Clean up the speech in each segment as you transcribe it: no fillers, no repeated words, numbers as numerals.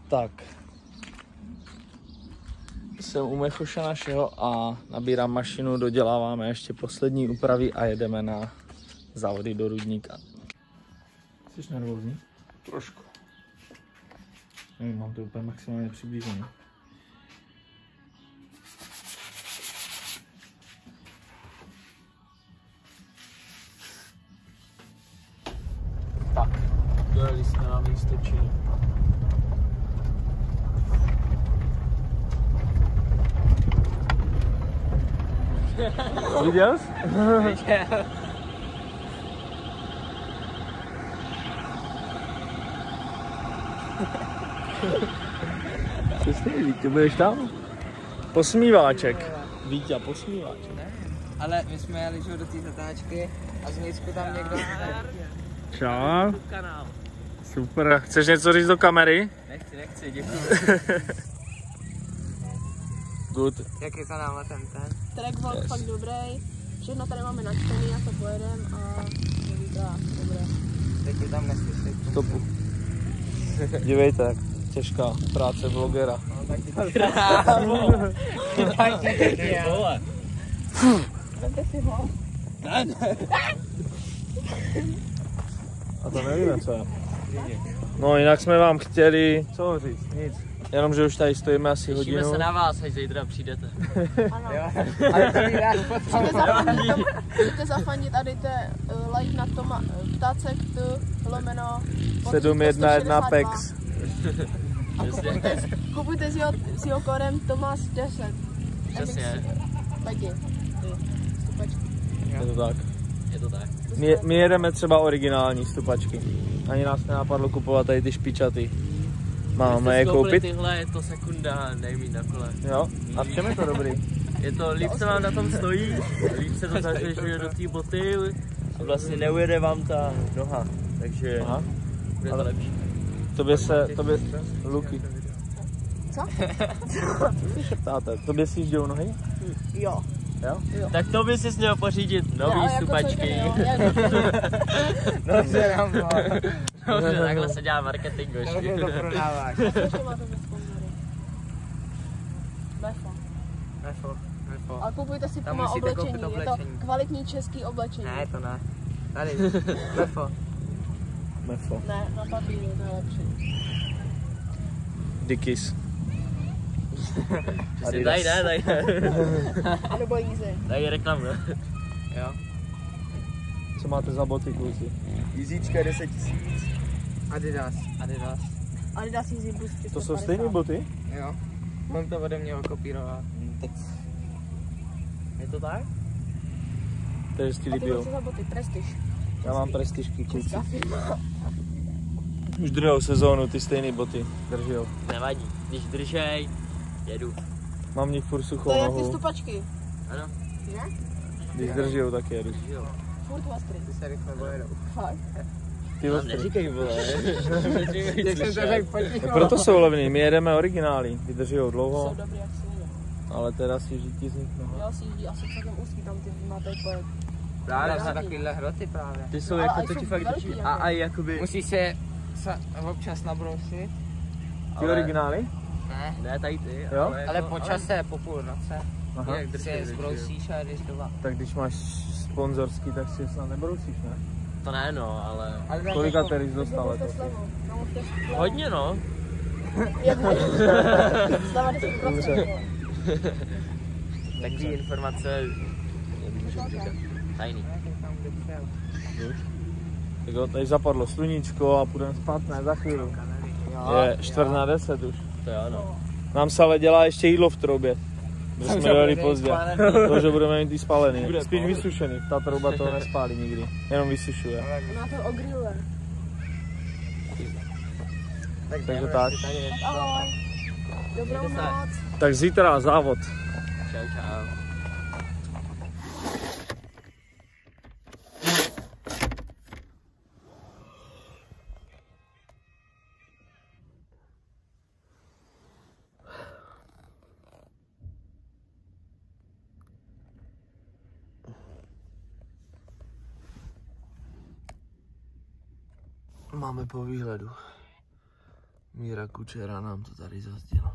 Tak. Jsem u Mechoša našeho a nabírám mašinu, doděláváme ještě poslední úpravy a jedeme na závody do Rudníka. Jsi nervózní? Trošku. Nevím, mám to úplně maximálně přiblížené. Tak, dojeli jsme na místo činu. Viděl jsi? Viděl. Přesně, Vítě, budeš tam? Posmíváček. Vítě, posmíváček. Ne, ale my jsme jeli do té zatáčky a zníčku tam někdo... Čau. Super, chceš něco říct do kamery? Nechci, děkuji. Good. Jak je za náma ten? Track byl fakt dobrý, všechno tady máme načtený, jak to pojedem a to vypadá dobré. Teď je tam neslyšet. Stopu. Dívejte, těžká práce vlogera. No tak to Vemte si ho. Ne. A to nevíme, co je. No jinak jsme vám chtěli, co říct, nic. Jenomže už tady stojíme asi hodinu. Těšíme se na vás, až zítra přijdete. Ano. Ale Můžete zafandit a dejte like na Toma Ptácek lomeno 711 PEX. A kupujte s jeho kódem Tomas 10. Přesně. Pojdi. Stupačky. Je to tak. Je to tak. My jedeme třeba originální stupačky. Ani nás nenapadlo kupovat tady ty špičaty. Máme je koupit? Tyhle je to sekunda, nejmít na kole. Jo? A v čem je to dobrý? Je to, líp se vám na tom stojí, líp se to zařežuje do té boty a vlastně neujede vám ta noha, takže bude to lepší. Tobě, Luky. Co? Co šeptáte? Tobě si jíždějou nohy? Jo. Jo? Tak to by si měl pořídit nový stupačky. Dobře, Dobře, takhle se dělá marketing. Dobře to prodáváš. Ještě máte za sponzory. Mefo. Ale kupujte si Puma oblečení, je to kvalitní český oblečení. Ne, to ne. Tady, Mefo. Ne, na papíru, to je lepší. Dickies. Tady ne. A nebo Easy. Tady je reklamu, ne? Jo. Co máte za boty, kluci? Easyčka 10 000. Adidas. Adidas Easy Boost 350. To jsou stejné boty? Jo. Mám to ode mě okopírovat. Je to tak? To je hezky A ty líbilo. co za boty? Prestige. Já mám prestižky, kluci. Česká firma. Už druhou sezónu ty stejné boty držijou. Nevadí. Když držej, jedu. Mám v nich furt To suchou je jak ty nohu. stupačky. Ano. Ne? Když držijou, tak jedu. Furt ostry. Ty se rychle pojedou. Fakt. Ty ostry. Neříkej, vole. Jak jsem to tak potichol. Proto jsou levný, my jedeme originály. Vydržijou dlouho, Jsou dobrý, jak si jde. ale teda si žítí z nich noha. Jo, si jíždí asi celkem úzký, tam ty máte úplně. Právě jsou takovýhle hroty právě. Ty jsou Ale jako, aj to jsou ti fakt velký, drží. jako. A jakoby... Musíš se občas nabrousit. Ty originály? Ne, tady ty. Jo? Ale po čase, po půlnoce. Aha. Jak se zbrousíš a jdeš doma. Tak když máš sponzorský, tak si snad nebrousíš, ne? To ne, no, ale... Kolika tedy jsi dostal letos? Hodně, no. Jak hodně? Sleva 10%. Takový informace... Nemůžu říkat. Tajný. Tak jo, tady zapadlo sluníčko a půjdeme spát, ne, za chvíli. Je 9:45 už. To jo, no. Nám se ale dělá ještě jídlo v troubě. Že jsme dojeli pozdě. To, že budeme mít i spálený. Spíš vysušený. Ta trouba to nespálí nikdy. Jenom vysušuje. Má to ogriluje. Takže tak. Ahoj. Dobrou noc. Tak zítra závod. Čau. Máme po výhledu. Míra Kučera nám to tady zazdil.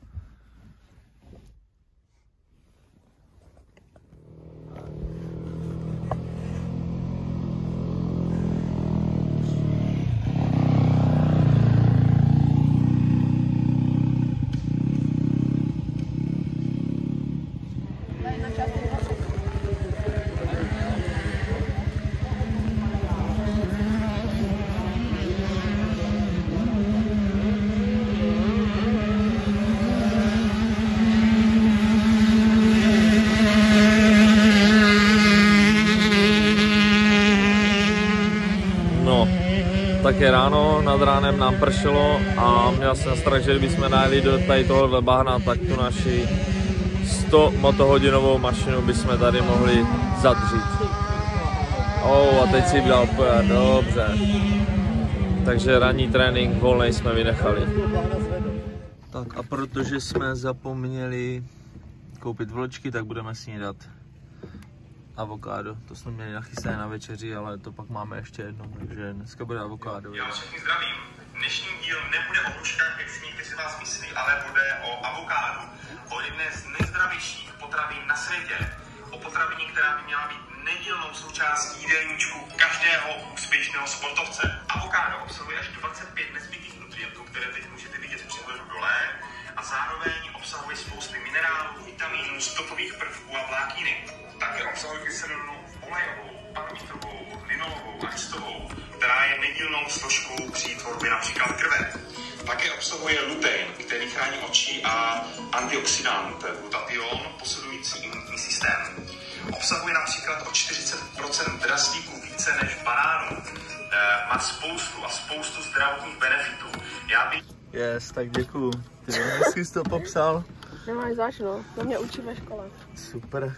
Také ráno, nad ránem nám pršelo a měl jsem strach, že kdybychom najeli do tady tohohle bahna, tak tu naši 100 motohodinovou mašinu bychom tady mohli zadřít. A teď si dal pořád, dobře. Takže ranní trénink volnej jsme vynechali. Tak a protože jsme zapomněli koupit vločky, tak budeme snídat avokádo. To jsme měli nachystané na večeři, ale to pak máme ještě jedno, takže dneska bude avokádo. Já vás všechny zdravím. Dnešní díl nebude o hruškách, jak si někteří z vás myslí, ale bude o avokádu. O jedné z nejzdravějších potravin na světě. O potravině, která by měla být nedílnou součástí jídelníčku každého úspěšného sportovce. Avokádo obsahuje až 25 nezbytných nutrientů, které teď můžete vidět v příhledu dole, a zároveň obsahuje spousty minerálů, vitaminů, stopových prvků a vlákniny. Také obsahuje kyselinu olejovou, palmitovou, linolovou a listovou, která je nedílnou složkou při tvorbě například krve. Také obsahuje lutein, který chrání oči, a antioxidant glutation, posilující imunitní systém. Obsahuje například o 40% draslíků více než banánů. Má spoustu zdravotních benefitů. Yes, tak děkuju. Ty hezky jsi to popsal. Nemáš zač, no. To mě učí ve škole. Super.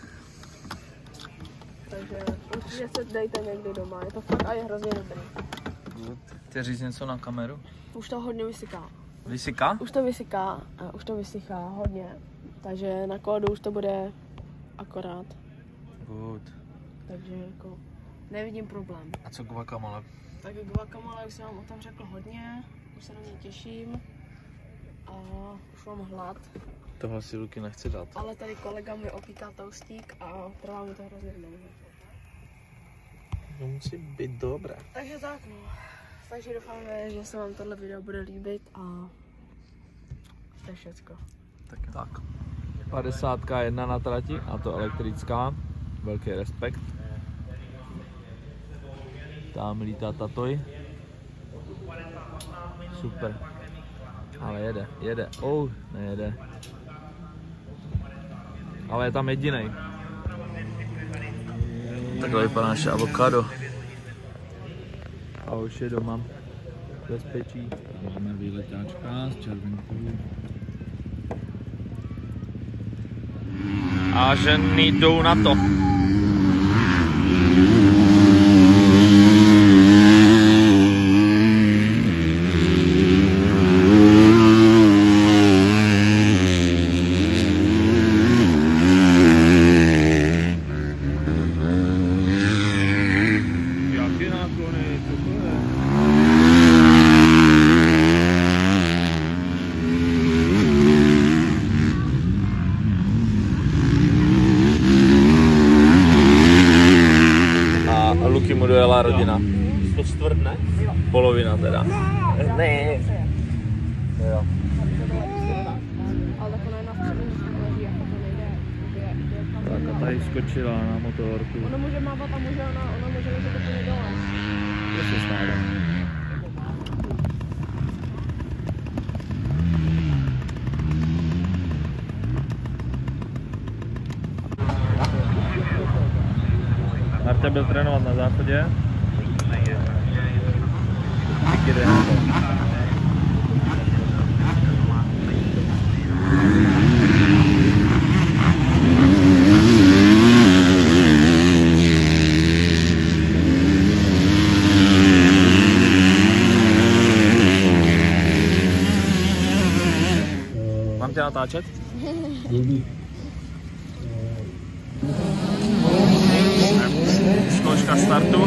Takže určitě se dejte někdy doma, je to fakt a je hrozně dobrý. Chtěš říct něco na kameru? Už to hodně vysyká. Vysyká? Už to vysychá hodně. Takže na kódu už to bude akorát. Good. Takže jako nevidím problém. A co guacamole? Tak guacamole už jsem vám o tom řekl hodně, už se na mě těším a už mám hlad. Tohle si Luky nechci dát. Ale tady kolega mi opíká toastík a trvá mi to hrozně dlouho. To musí být dobré. Takže tak no. Takže doufáme, že se vám tohle video bude líbit a to je všecko. Tak. 50 na trati, a to elektrická. Velký respekt. Tam lítá tatoj. Super. Ale jede. Nejede. Ale je tam jedinej. Takhle vypadá naše avokádo. A už je doma. Bezpečí. Máme výletáčka s červenkou. A ženy jdou na to. Mu dojela rodina. To čtvrt, ne? Polovina teda. Ne. Jo. Ale tak ona je na střední, jako to nejde. Tak a tady skočila na motorku. Ona může mávat a ona může ležet úplně dole. To se stává. Marta byl trénovat na záchodě. Tak jde na to. Mám tě natáčet? Zkouška startu.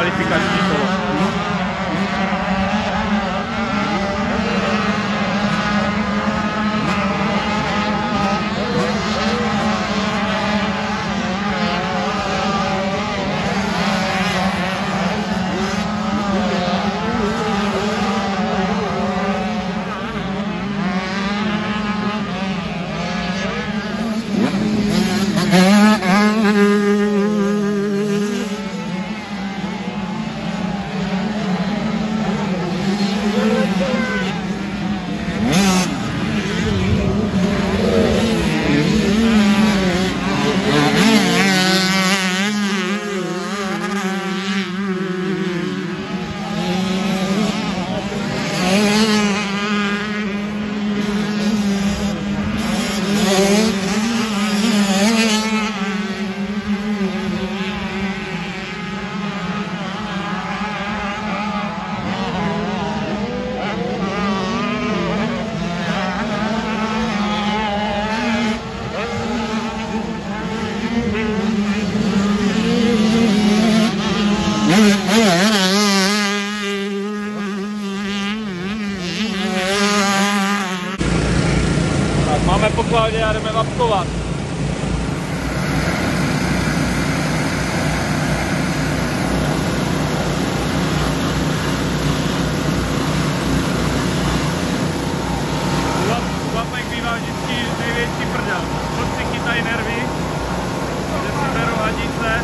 kvalifikační kolo. Máme pokladě a jdeme vapkovat. Vapek bývá vždycky největší prdel. Kluci chytají nervy, že si berou hadice.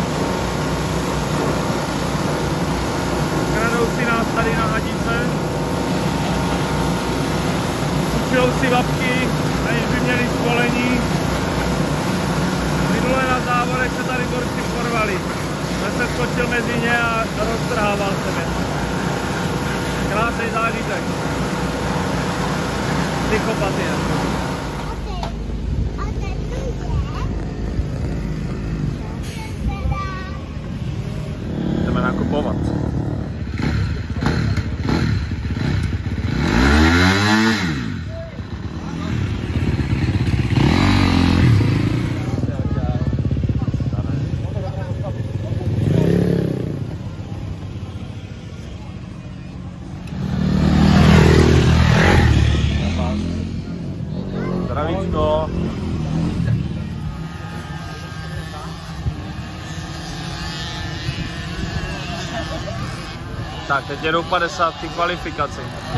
Kradou si nás tady na hadice. Učijou si vapky, aniž by měli školení. Minule na závodech se tady borci porvali. Já jsem skočil mezi ně a roztrhával se mě. Krásný zážitek. Psychopatie. Jdeme nakupovat. Zdravíčko. Tak, teď jedou 50 kvalifikaci.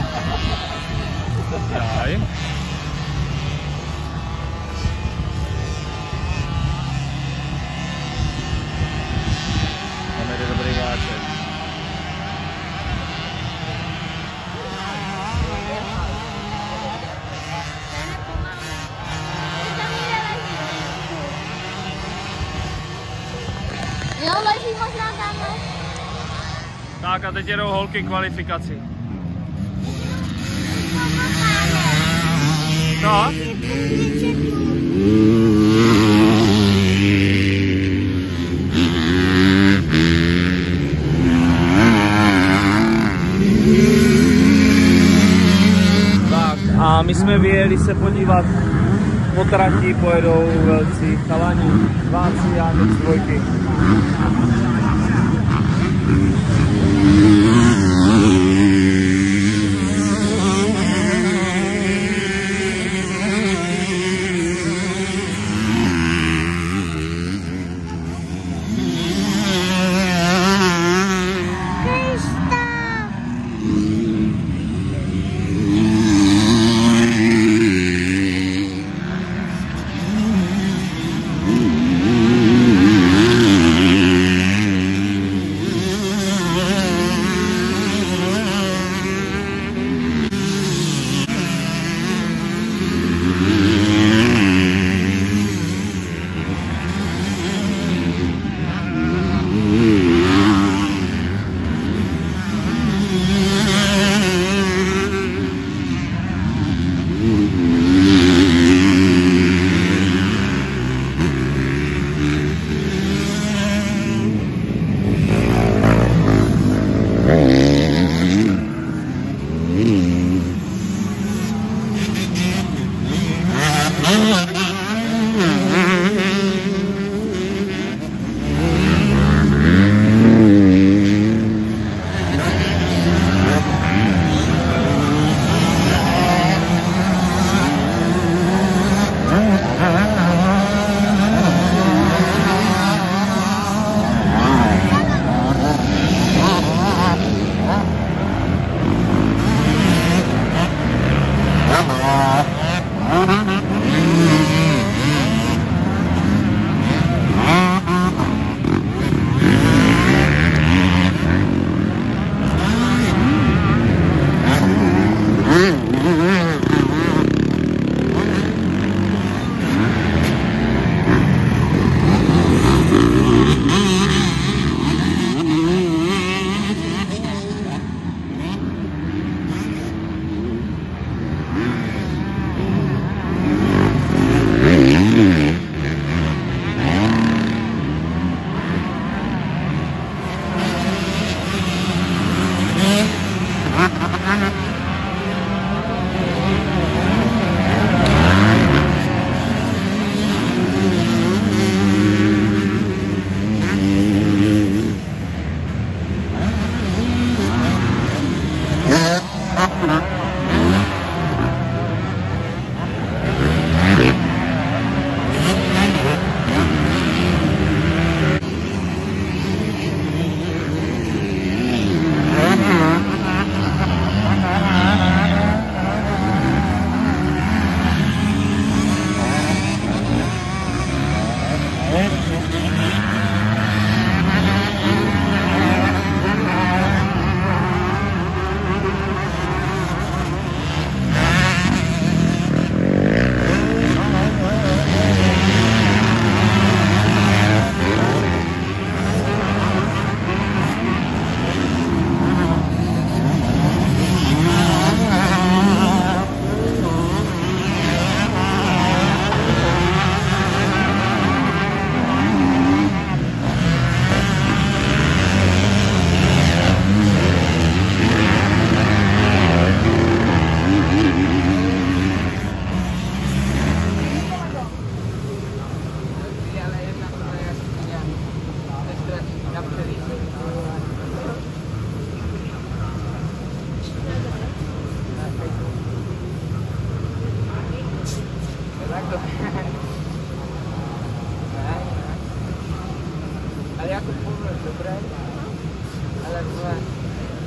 Jaj. Máme jde dobrý váček. Jo, leží možná tamhle. Tak a teď jedou holky kvalifikaci. No? Tak a my jsme vyjeli se podívat po trati, pojedou velcí chalani, váci a dvojky.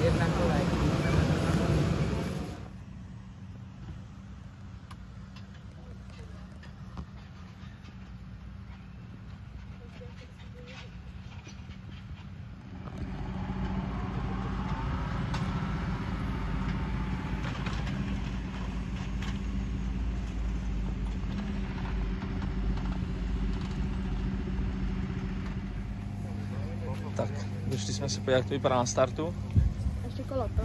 jedna kolej. Tak, došli jsme se podívat, jak to vypadá na startu. Ještě kolo, to.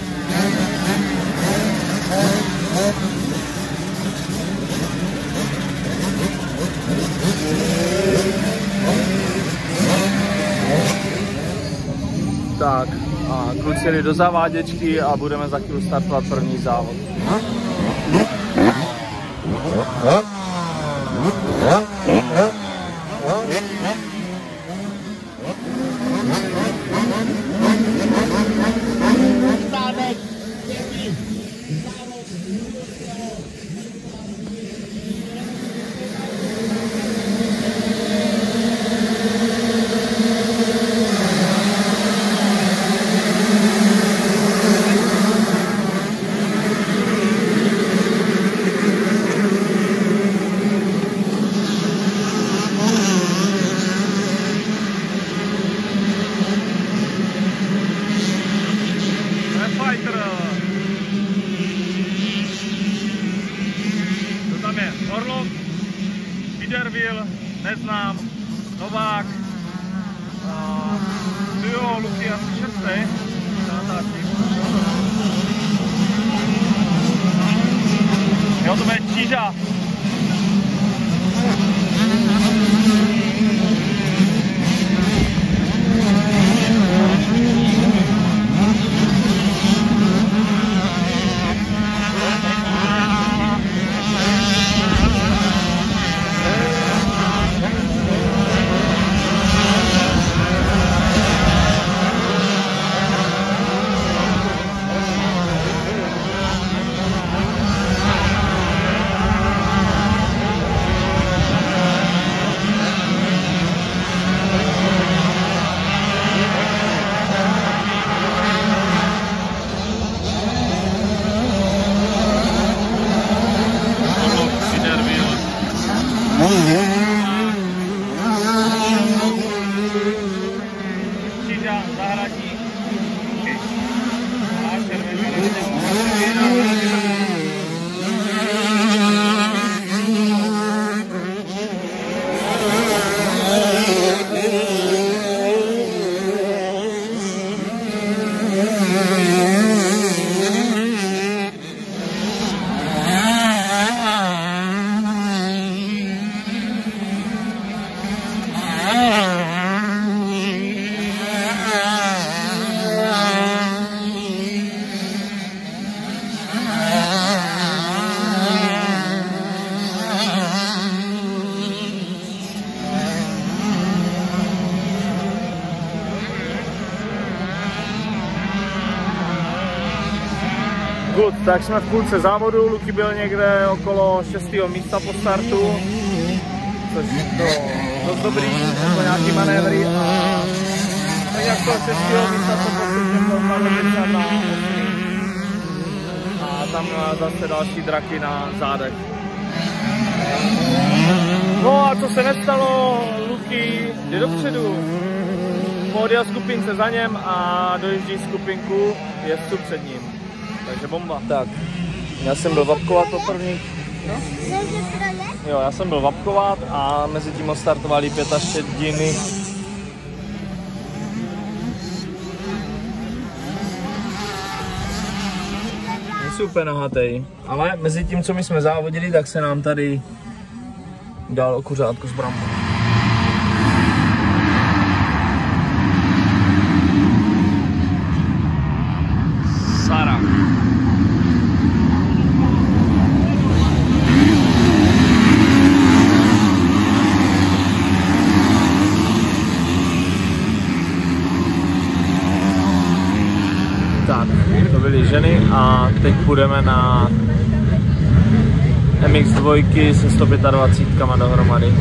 Tak, a kluci jeli do zaváděčky a budeme za chvíli startovat první závod. Orlov, Biderville, Neznám, Novák, duo Luky asi 6. Jo, to bude Číža. Číža, Zahradník. A červený. Good, tak jsme v půlce závodu, Luky byl někde okolo 6. místa po startu, což to dost dobrý, jako nějaký manévry a tak jak to 6. místa to postupně popadlo na 8. A tam zase další draky na zádech. No a co se nestalo, Luky jde dopředu, podjel skupince za něm a dojíždí skupinku jezdců před ním. Takže bomba. Tak, já jsem byl vapkovat po první. No? Jo, já jsem byl vapkovat a mezi tím odstartovali 5 až 6 dní. Super nahatej. Ale mezi tím, co my jsme závodili, tak se nám tady dal kuřátko s brambou. Sara. Tak, to byly ženy a teď půjdeme na MX2 se 125 dohromady.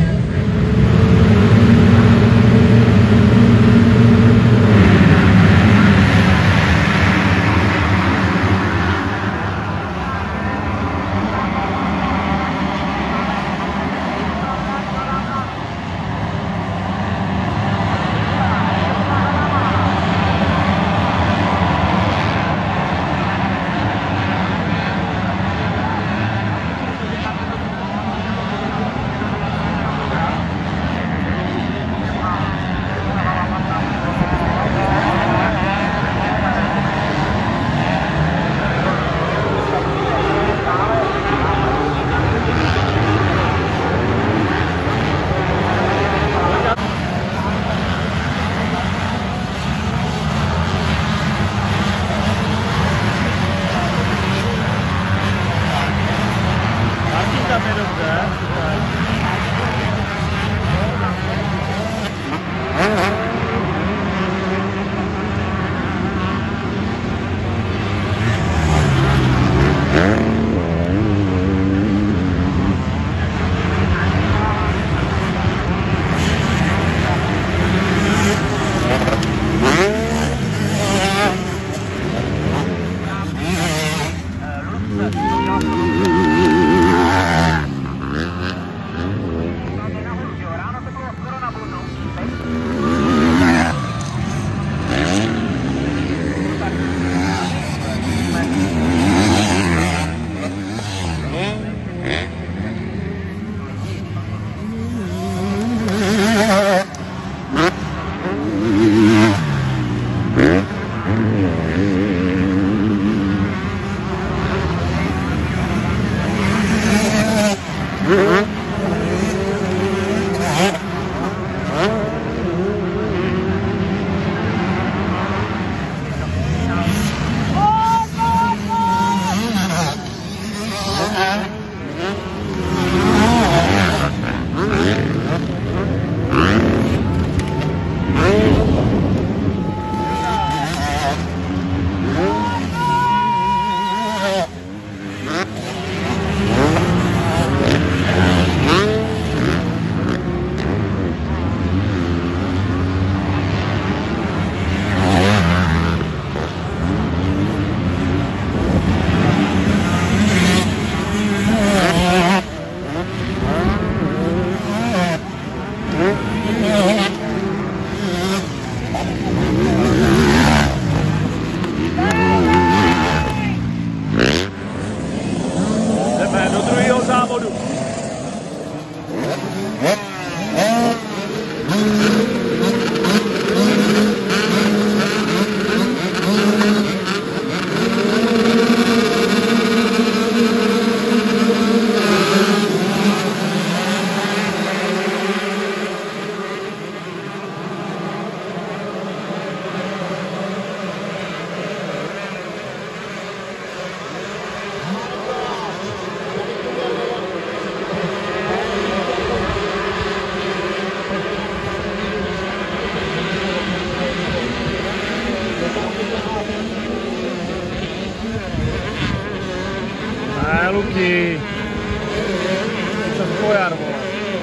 Luky. Čas pojar, vole.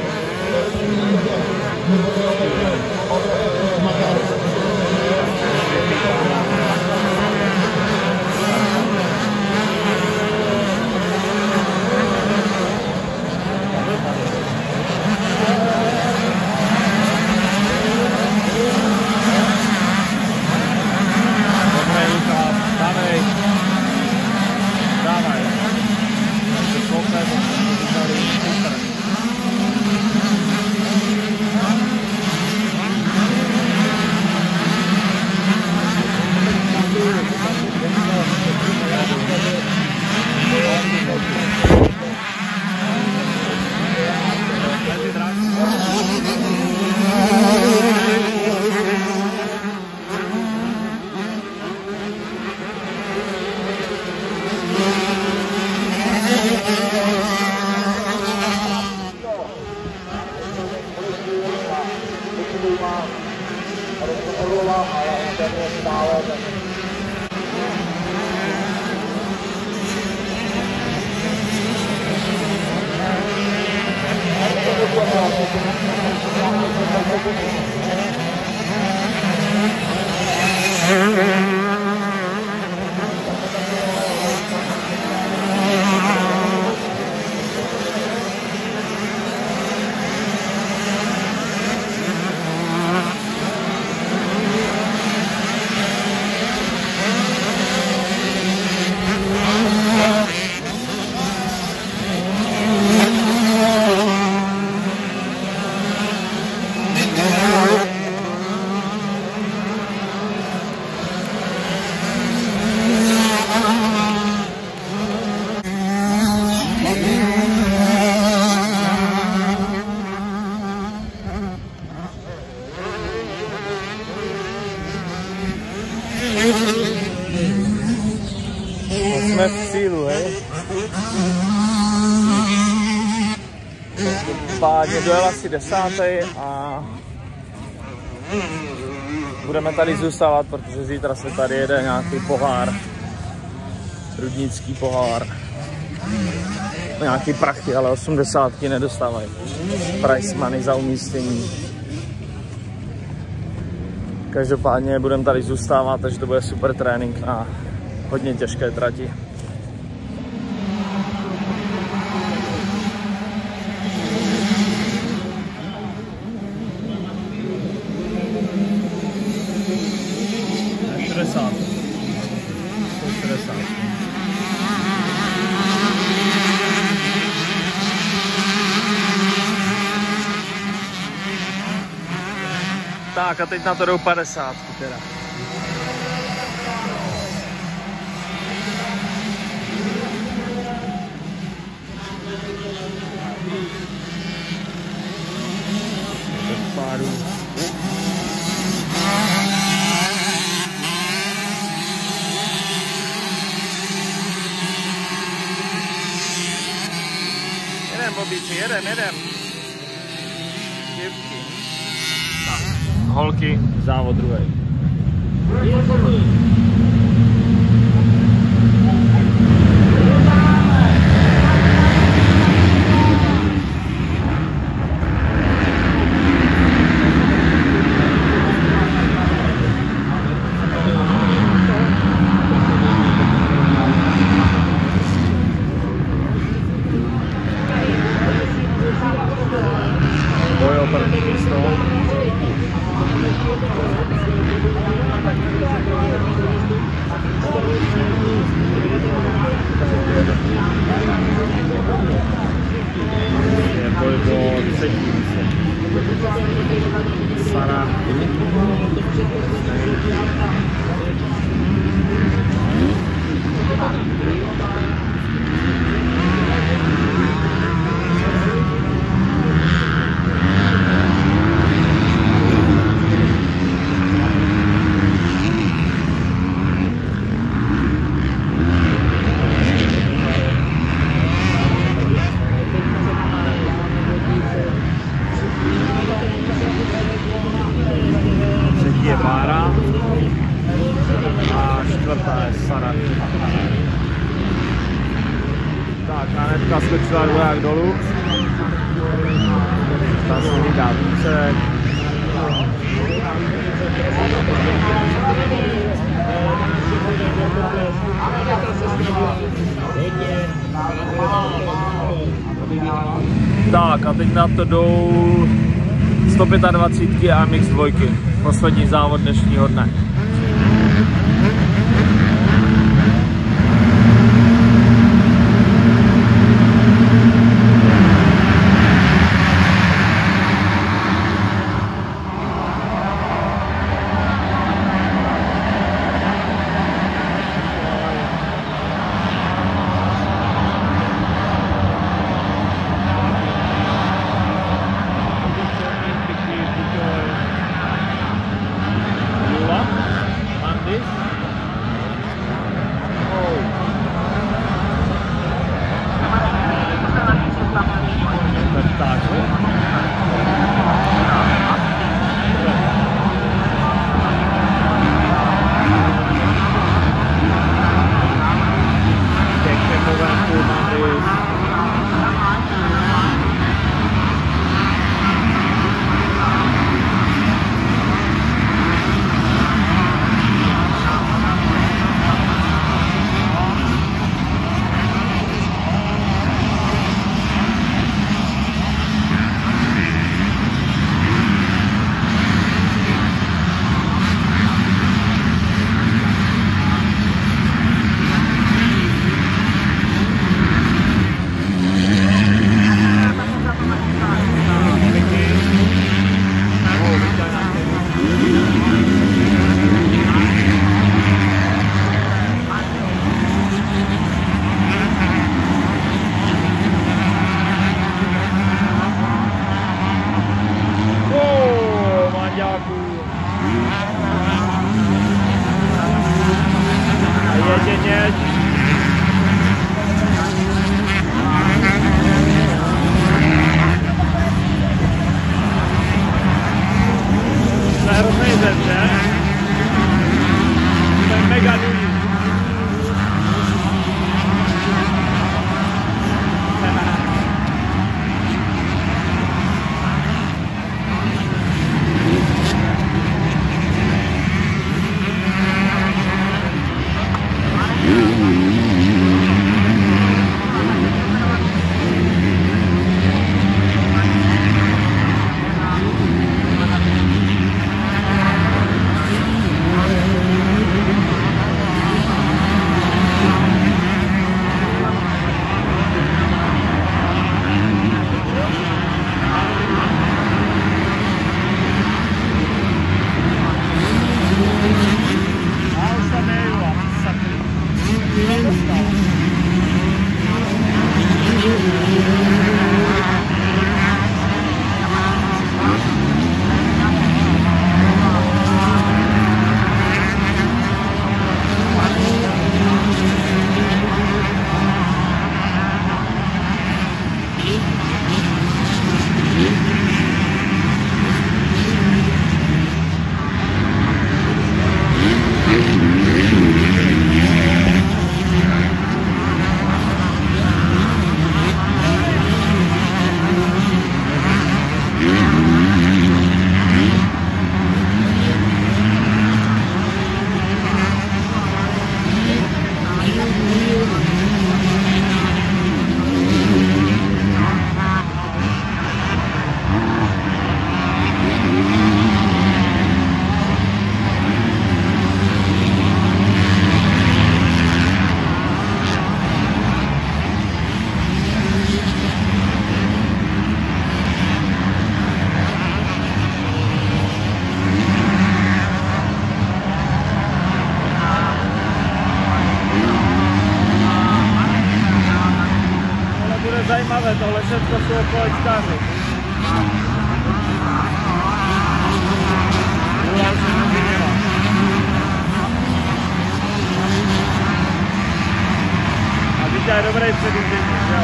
Jsme v cílu, hej. Každopádně dojel asi 10. a budeme tady zůstávat, protože zítra se tady jede nějaký pohár. Rudnický pohár. Nějaký prachy, ale 80 nedostávají. Price money za umístění. Každopádně budeme tady zůstávat, takže to bude super trénink na hodně těžké trati. Tak a teď na to jdou 50 teda. Páru. Jedem, Bobíci, jedem. Děvky. Tak, holky, závod druhý. Sara. Je Bára a čtvrtá je Sara. Tak, hnedka skočila dvoják dolů. Ta se vydá více. Tak a teď na to jdou 125 a MX2, poslední závod dnešního dne. zajímavé, tohle všechno jsou kolečkáři. A Vítě je dobrý předjíždění, jo.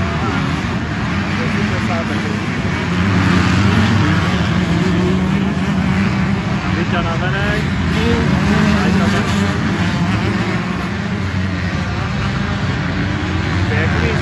Vítě na venek. Pěkný speed.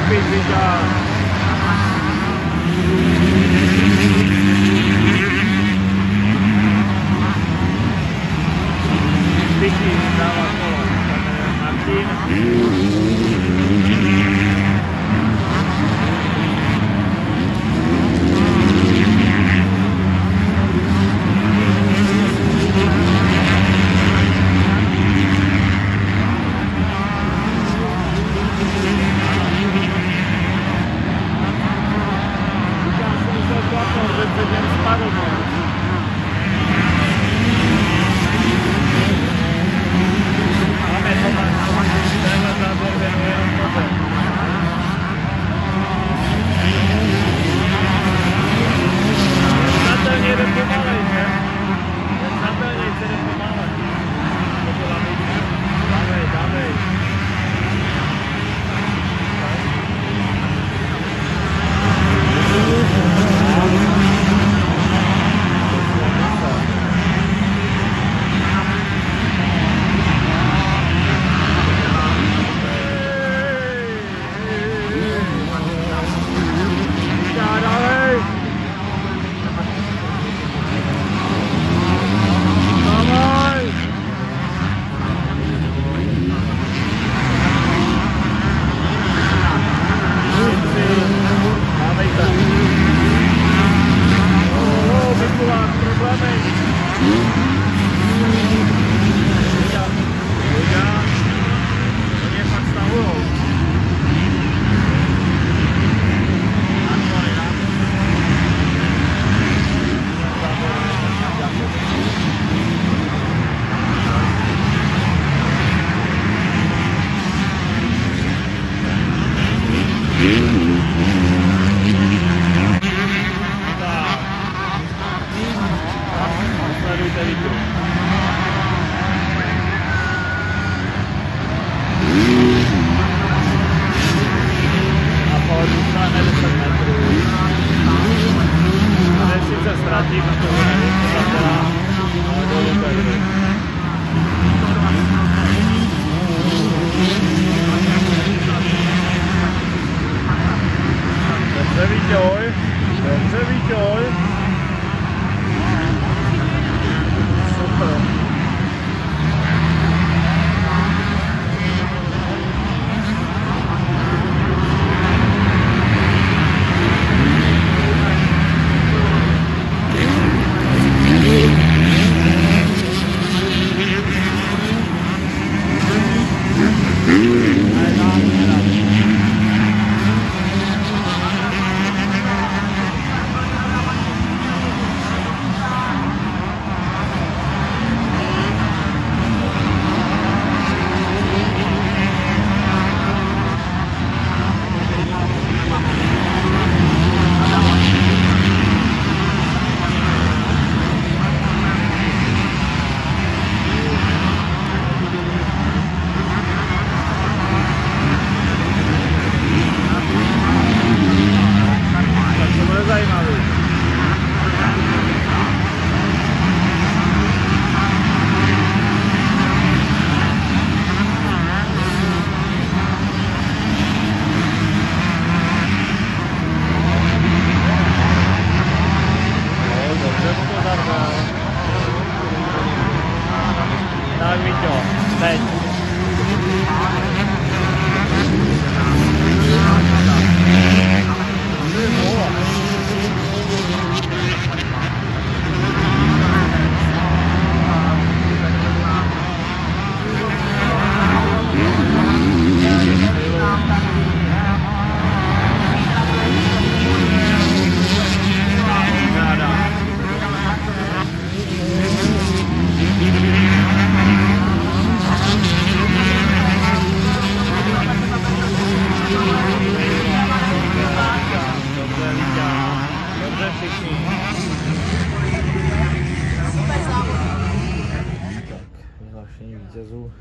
vítězů.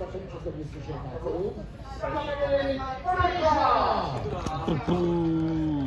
Na to